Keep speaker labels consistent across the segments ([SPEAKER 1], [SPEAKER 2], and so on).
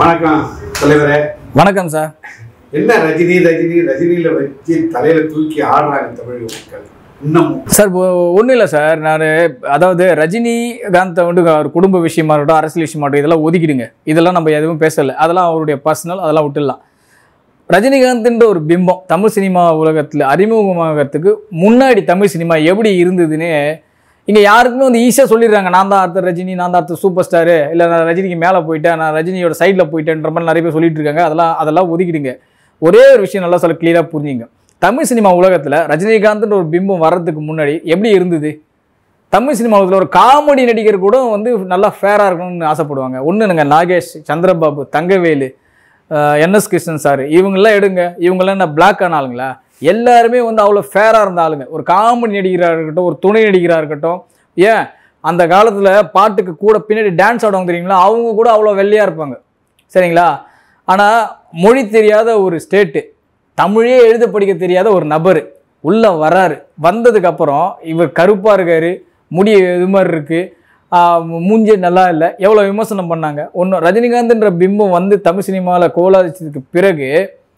[SPEAKER 1] வணக்கம் தலைவரே.
[SPEAKER 2] வணக்கம் சார்.
[SPEAKER 1] என்ன ரஜினியில வச்சு தலையில தூக்கி ஆடுறாங்க தமிழக மக்கள் இன்னமும்
[SPEAKER 2] சார்? ஒன்றும் இல்லை சார். அதாவது ரஜினிகாந்தை அவர் குடும்ப விஷயமா இருக்கட்டும், அரசியல் விஷயமா இருக்கட்டும், இதெல்லாம் ஒதுக்கிடுங்க. இதெல்லாம் நம்ம எதுவும் பேசலை. அதெல்லாம் அவருடைய பர்சனல், அதெல்லாம் விட்டுடலாம். ரஜினிகாந்த்ன்ற ஒரு பிம்பம் தமிழ் சினிமா உலகத்தில் அறிமுகமாகறதுக்கு முன்னாடி தமிழ் சினிமா எப்படி இருந்ததுன்னு இங்கே யாருக்குமே ஈஸியாக சொல்லிடுறாங்க. நான் தான் அடுத்த ரஜினி, நான் தான் அடுத்த சூப்பர் ஸ்டாரு, இல்லை நான் ரஜினிக்கு மேலே போயிட்டேன், நான் ரஜினியோட சைடில் போயிட்டேன்ற மாதிரி நிறைய பேர் சொல்லிட்டு இருக்காங்க. அதெல்லாம் ஒதுக்கிடுங்க. ஒரே ஒரு விஷயம் நல்லா சொல்ல கிளியராக புரிஞ்சுங்க. தமிழ் சினிமா உலகத்தில் ரஜினிகாந்த்ன்ற ஒரு பிம்பம் வர்றதுக்கு முன்னாடி எப்படி இருந்தது? தமிழ் சினிமா உலகத்தில் ஒரு காமெடி நடிகர் கூட நல்லா ஃபேராக இருக்கணும்னு ஆசைப்படுவாங்க. ஒன்றுங்க, நாகேஷ், சந்திரபாபு, தங்கவேலு, என்எஸ் கிருஷ்ணன் சார், இவங்கெல்லாம் எடுங்க. இவங்கெல்லாம் என்ன பிளாக் ஆன ஆளுங்களா? எல்லாருமே அவ்வளோ ஃபேராக இருந்த ஆளுங்க. ஒரு காமெடி நடிகராக இருக்கட்டும், ஒரு துணை நடிகராக இருக்கட்டும், ஏன் அந்த காலத்தில் பாட்டுக்கு கூட பின்னாடி டான்ஸ் ஆடுவாங்க தெரியுங்களா, அவங்க கூட அவ்வளோ வெள்ளையாக இருப்பாங்க. சரிங்களா? ஆனால் மொழி தெரியாத ஒரு ஸ்டேட்டு, தமிழே எழுத படிக்க தெரியாத ஒரு நபர் உள்ளே வராரு. வந்ததுக்கப்புறம் இவர் கருப்பாக இருக்கார், முடி இது மாதிரி இருக்குது, மூஞ்சி நல்லா இல்லை, எவ்வளோ விமர்சனம் பண்ணாங்க. ஒன்றும் ரஜினிகாந்த்ன்ற பிம்பம் தமிழ் சினிமாவில் கோலாதிச்சதுக்கு பிறகு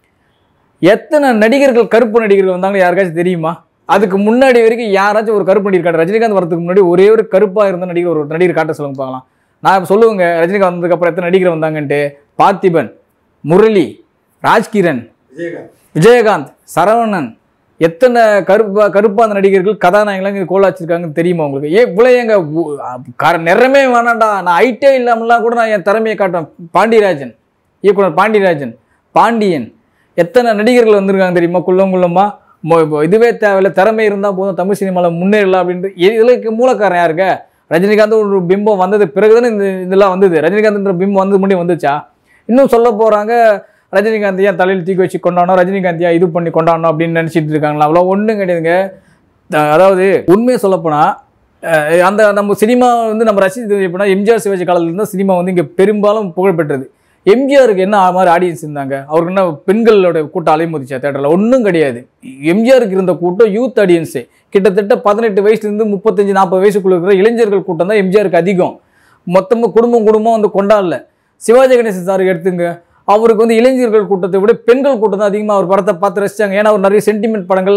[SPEAKER 2] எத்தனை நடிகர்கள், கருப்பு நடிகர்கள் வந்தாங்களோ யாருக்காச்சும் தெரியுமா? அதுக்கு முன்னாடி வரைக்கும் யாராச்சும் ஒரு கருப்பு நடிகர் காட்ட? ரஜினிகாந்த் வரதுக்கு முன்னாடி ஒரே ஒரு கருப்பாக இருந்த நடிகர், ஒரு நடிகர் காட்ட சொல்லுங்க பார்க்கலாம். நான் சொல்லுவேங்க ரஜினிகாந்த் வந்ததுக்கப்புறம் எத்தனை நடிகர் வந்தாங்கன்ட்டு. பார்த்திபன், முரளி, ராஜ்கிரண், விஜயகாந்த், சரவணன், எத்தனை கருப்பான நடிகர்கள் கதாநாயகங்களாம் கோலாச்சிருக்காங்கன்னு தெரியுமா உங்களுக்கு? இவ்வளோ எங்க நிறமே வேணாண்டா, நான் ஐட்டே இல்லாமலாம் கூட நான் என் திறமையை காட்டுவேன். பாண்டியராஜன், இயக்குனர் பாண்டியராஜன், பாண்டியன், எத்தனை நடிகர்கள் வந்திருக்காங்க தெரியுமா? குள்ளமா இதுவே தேவையில்லை, திறமை இருந்தால் போதும், தமிழ் சினிமாவில் முன்னேறலாம் அப்படின்ட்டு. இதுக்கு மூலக்காரன் யாருங்க? ரஜினிகாந்த் ஒரு பிம்பம் வந்தது பிறகுதானே இதெல்லாம் வந்தது. ரஜினிகாந்த்ன்ற பிம்பம் முன்னாடி வந்துச்சா? இன்னும் சொல்ல போகிறாங்க, ரஜினிகாந்த் ஏன் தலையில் தூக்கி வச்சு கொண்டாடணும், ரஜினிகாந்த் ஏன் இது பண்ணி கொண்டாடணும் அப்படின்னு நினச்சிட்டு இருக்காங்களா? அவ்வளோ ஒன்றும் கிடையாதுங்க. அதாவது உண்மையை சொல்லப்போனால் அந்த நம்ம சினிமா நம்ம ரசித்து எப்படின்னா எம்ஜிஆர் சிவாஜி காலத்துலேருந்து சினிமா இங்கே பெரும்பாலும் புகழ்பெற்றது. எம்ஜிஆருக்கு என்ன மாதிரி ஆடியன்ஸ் இருந்தாங்க? அவருக்கு என்ன பெண்களோட கூட்டம் அலைமோதிச்சா தேட்டரில்? ஒன்றும் கிடையாது. எம்ஜிஆருக்கு இருந்த கூட்டம் யூத் ஆடியன்ஸு. கிட்டத்தட்ட 18 வயசுலேருந்து 35-40 வயசுக்குள்ள இருக்கிற இளைஞர்கள் கூட்டம் தான் எம்ஜிஆருக்கு அதிகம். மொத்தமாக குடும்பம் கொண்டாடல. சிவாஜி கணேசன் சாருக்கு எடுத்துங்க, அவருக்கு இளைஞர்கள் கூட்டத்தை விட பெண்கள் கூட்டம் தான் அதிகமாக அவர் படத்தை பார்த்து ரசித்தாங்க. ஏன்னா அவர் நிறைய சென்டிமெண்ட் படங்கள்,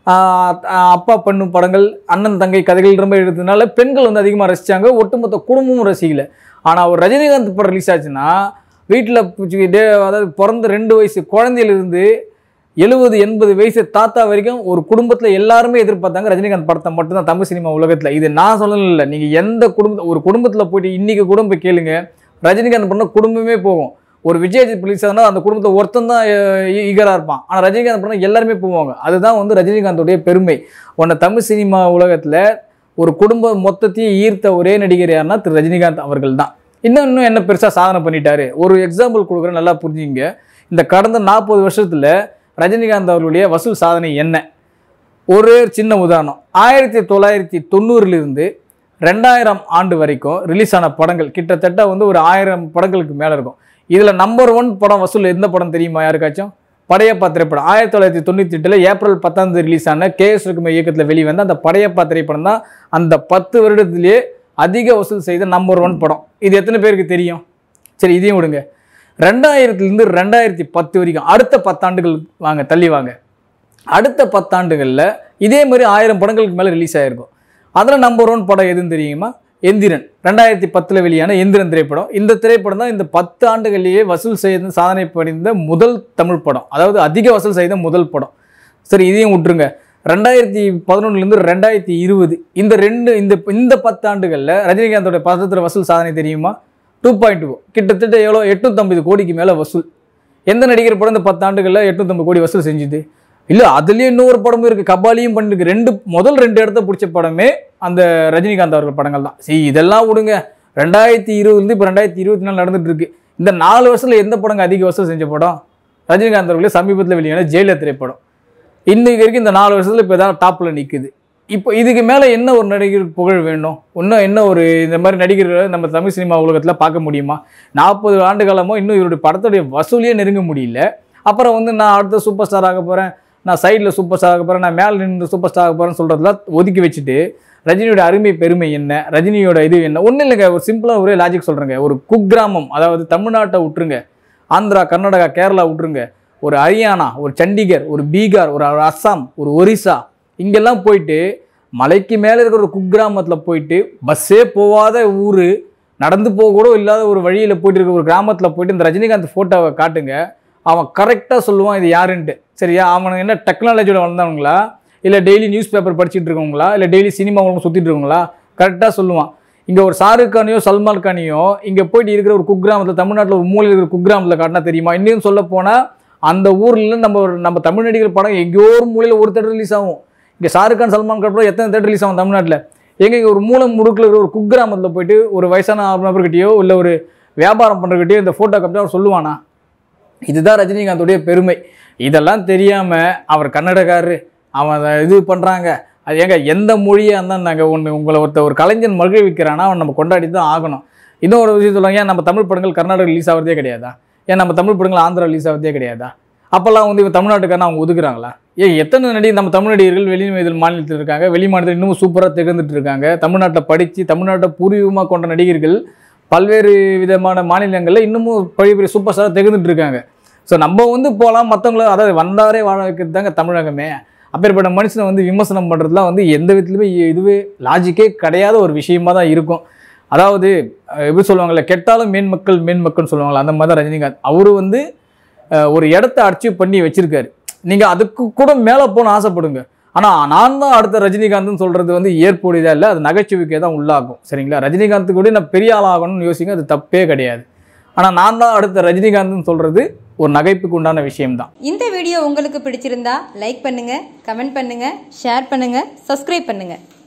[SPEAKER 2] அப்பா பண்ணும் படங்கள், அண்ணன் தங்கை கதைகள் ரொம்ப எடுத்ததுனால பெண்கள் அதிகமாக ரசித்தாங்க. ஒட்டுமொத்த குடும்பமும் ரசிக்கல. ஆனால் அவர் ரஜினிகாந்த் படம் ரிலீஸ் ஆச்சுன்னா வீட்டில் பிடிச்சிக்கிட்டு, அதாவது பிறந்த 2 வயசு குழந்தையிலிருந்து 70-80 வயசு தாத்தா வரைக்கும் ஒரு குடும்பத்தில் எல்லாருமே எதிர்பார்த்தாங்க ரஜினிகாந்த் படத்தை மட்டும்தான் தமிழ் சினிமா உலகத்தில். இது நான் சொல்லணும் இல்லை, நீங்கள் எந்த ஒரு குடும்பத்தில் போயிட்டு இன்றைக்கி குடும்பம் கேளுங்க, ரஜினிகாந்த் பண்ண குடும்பமே போகும். ஒரு விஜய் ரிலீஸ் ஆனால் அந்த குடும்பத்தை ஒருத்தன் தான் ஈகராக இருப்பான். ஆனால் ரஜினிகாந்த் பண்ண எல்லாருமே போவாங்க. அதுதான் ரஜினிகாந்தோடைய பெருமை. தமிழ் சினிமா உலகத்தில் ஒரு குடும்பம் மொத்தத்தையும் ஈர்த்த ஒரே நடிகர் யாருன்னா திரு ரஜினிகாந்த் அவர்கள் தான். இன்னும் என்ன பெருசாக சாதனை பண்ணிட்டாரு? ஒரு எக்ஸாம்பிள் கொடுக்குறேன், நல்லா புரிஞ்சுங்க. இந்த கடந்த 40 வருஷத்தில் ரஜினிகாந்த் அவர்களுடைய வசூல் சாதனை என்ன? ஒரு சின்ன உதாரணம். 1990 2000 ஆண்டு வரைக்கும் ரிலீஸ் ஆன படங்கள் கிட்டத்தட்ட ஒரு 1000 படங்களுக்கு மேலே இருக்கும். இதில் நம்பர் 1 படம் வசூல் எந்த படம் தெரியுமா யாருக்காச்சும்? படையப்பா திரைப்படம். 1998 ஏப்ரல் 10 ரிலீஸ் ஆன KS ரகுமார் இயக்கத்தில் வெளிவந்த அந்த படையப்பா திரைப்படம் தான் அந்த 10 வருடத்திலேயே அதிக வசூல் செய்த நம்பர் 1 படம். இது எத்தனை பேருக்கு தெரியும்? சரி, இதையும் விடுங்க. 2000 2010 வரைக்கும் அடுத்த 10 ஆண்டுகள் தள்ளி வாங்க. அடுத்த 10 ஆண்டுகளில் இதே மாதிரி 1000 படங்களுக்கு மேலே ரிலீஸ் ஆகிருக்கும். அதில் நம்பர் 1 படம் எதுன்னு தெரியுமா? எந்திரன். 2010 வெளியான எந்திரன் திரைப்படம். இந்த திரைப்படம் தான் இந்த 10 ஆண்டுகளிலேயே வசூல் செய்த சாதனை படிந்த முதல் தமிழ் படம், அதாவது அதிக வசூல் செய்த முதல் படம். சரி, இதையும் விட்டுருங்க. 2011 2020 இந்த 10 ஆண்டுகளில் ரஜினிகாந்தோட படத்தில் வசூல் சாதனை தெரியுமா? 2.2. கிட்டத்தட்ட எவ்வளோ? 850 கோடிக்கு மேலே வசூல். எந்த நடிகர் படம் இந்த 10 ஆண்டுகளில் 850 கோடி வசூல் செஞ்சுது? இல்லை, அதுலேயும் இன்னொரு படமும் இருக்குது, கபாலியும் பண்ணிருக்கு. முதல் 2 இடத்த பிடிச்ச படமே அந்த ரஜினிகாந்த் அவர்கள் படங்கள் தான். சரி, இதெல்லாம் விடுங்க. 2020 இப்போ 2024 நடந்துட்டு இருக்கு. இந்த 4 வருஷத்தில் எந்த படங்க அதிக வசூல் செஞ்ச படம்? ரஜினிகாந்த் அவர்களே சமீபத்தில் வெளியான ஜெயிலர் திரைப்படம். இன்னைக்கு வரைக்கும் இந்த 4 வருஷத்தில் இப்போ தான் டாப்பில் நிற்குது. இப்போ இதுக்கு மேலே என்ன ஒரு நடிகர் புகழ் வேணும்? இன்னும் என்ன ஒரு இந்த மாதிரி நடிகர்களை நம்ம தமிழ் சினிமா உலகத்தில் பார்க்க முடியுமா? 40 ஆண்டு காலமோ இன்னும் இவருடைய படத்துடைய வசூலியே நெருங்க முடியல. அப்புறம் நான் அடுத்த சூப்பர் ஸ்டார் ஆக போகிறேன், நான் சைடில் சூப்பர் ஸ்டார் ஆக போகிறேன், நான் மேலே நின்று சூப்பர் ஸ்டார் ஆக போகிறேன்னு சொல்கிறதுலாம் ஒதுக்கி வச்சுட்டு ரஜினியோட அருமை பெருமை என்ன, ரஜினியோட இது என்ன? ஒன்றும் இல்லைங்க, ஒரு சிம்பிளாக ஒரே லாஜிக் சொல்கிறேங்க. ஒரு குக்கிராமம், அதாவது தமிழ்நாட்டை விட்டுருங்க, ஆந்திரா, கர்நாடகா, கேரளா விட்டுருங்க, ஒரு ஹரியானா, ஒரு சண்டிகர், ஒரு பீகார், ஒரு அஸ்ஸாம், ஒரு ஒரிசா, இங்கெல்லாம் போயிட்டு மலைக்கு மேலே இருக்கிற ஒரு குக்கிராமத்தில் போயிட்டு பஸ்ஸே போகாத ஊர், நடந்து போக கூட இல்லாத ஒரு வழியில் போயிட்டு இருக்க ஒரு கிராமத்தில் போயிட்டு இந்த ரஜினிகாந்த் ஃபோட்டோவை காட்டுங்க, அவன் கரெக்டாக சொல்லுவான் இது யாருன்ட்டு. சரியா? அவனுக்கு என்ன டெக்னாலஜியோட வளர்ந்தவங்களா, இல்லை டெய்லி நியூஸ் பேப்பர் படிச்சுட்டு இருக்கவங்களா, இல்லை டெய்லி சினிமா சுற்றிட்டு இருக்கவங்களா, கரெக்டாக சொல்லுவான். இங்கே ஒரு ஷாருக் கானையோ சல்மான் கானையோ இங்கே போயிட்டு இருக்கிற ஒரு குக்கிராமத்தில், தமிழ்நாட்டில் ஒரு மூலையில் இருக்கிற குக்கிராமத்தில் காட்டினா தெரியுமா? இன்னும் சொல்ல போனால் அந்த ஊரில் நம்ம தமிழ் நடிகர் படம் எங்கேயோ ஒரு மூலையில் ஒரு தேட்டர் ரிலீஸ் ஆகும். இங்கே ஷாருக் கான், சல்மான் கான் படம் எத்தனை தேட்டர் ரிலீஸ் ஆகும் தமிழ்நாட்டில்? இங்கே ஒரு மூலை முடுக்கில் இருக்கிற ஒரு குக்கிராமத்தில் போயிட்டு ஒரு வயசான நபர்கிட்டையோ இல்லை ஒரு வியாபாரம் பண்ணுறக்கிட்டையோ இந்த ஃபோட்டோ காப்பி அவர் சொல்லுவானா? இதுதான் ரஜினிகாந்தோடைய பெருமை. இதெல்லாம் தெரியாமல் அவர் கன்னடக்காரரு, அவன் இது பண்ணுறாங்க, அது ஏங்க எந்த மொழியாக இருந்தால் நாங்கள் உங்களை ஒரு கலைஞன் மகிழ்விக்கிறானா அவன் நம்ம கொண்டாடி தான் ஆகணும். இன்னொரு விஷயம் சொல்லுவாங்க, ஏன் நம்ம தமிழ் படங்கள் கர்நாடகா ரிலீஸ் ஆகிறதே கிடையாதா? ஏன் நம்ம தமிழ் படங்கள் ஆந்திரா ரிலீஸ் ஆகிறதே கிடையாதா? அப்போல்லாம் இவன் தமிழ்நாட்டுக்காரன் அவங்க ஒதுக்குறாங்களா? எத்தனை நம்ம தமிழ் நடிகர்கள் வெளி மாநிலத்தில் இருக்காங்க, வெளி மாநிலத்தில் இன்னமும் சூப்பராக திகழ்ந்துட்டு இருக்காங்க. தமிழ்நாட்டில் படித்து தமிழ்நாட்டை பூர்வீகமாக கொண்ட நடிகர்கள் பல்வேறு விதமான மாநிலங்களில் இன்னமும் பெரிய பெரிய சூப்பர் ஸ்டாராக திகழ்ந்துட்டு இருக்காங்க. ஸோ நம்ம போகலாம், மற்றவங்கள அதாவது வந்தாரே வாழ வைக்கிறது தாங்க தமிழகமே. அப்பேற்பட்ட மனுஷனை விமர்சனம் பண்ணுறதுலாம் எந்த விதத்துலையுமே இதுவே லாஜிக்கே கிடையாத ஒரு விஷயமா தான் இருக்கும். அதாவது எப்படி சொல்லுவாங்கள்ல, கெட்டாலும் மேன்மக்கள்னு சொல்லுவாங்களா, அந்த மாதிரி தான் ரஜினிகாந்த். அவரு ஒரு இடத்த அச்சீவ் பண்ணி வச்சிருக்காரு. நீங்கள் அதுக்கு கூட மேலே போகணும்னு ஆசைப்படுங்க. ஆனால் நான் தான் அடுத்த ரஜினிகாந்த்னு சொல்கிறது ஏற்புடையதாக இல்லை, அது நகைச்சுவைக்கே தான் உள்ளாகும். சரிங்களா? ரஜினிகாந்த் கூட நான் பெரிய ஆள் ஆகணும்னு யோசிங்க, அது தப்பே கிடையாது. ஆனால் நான் தான் அடுத்த ரஜினிகாந்த்னு சொல்கிறது ஒரு நகைப்புக்கு உண்டான விஷயம்தான்.
[SPEAKER 3] இந்த வீடியோ உங்களுக்கு பிடிச்சிருந்தா லைக் பண்ணுங்கள், கமெண்ட் பண்ணுங்கள், ஷேர் பண்ணுங்கள், சப்ஸ்கிரைப் பண்ணுங்கள்.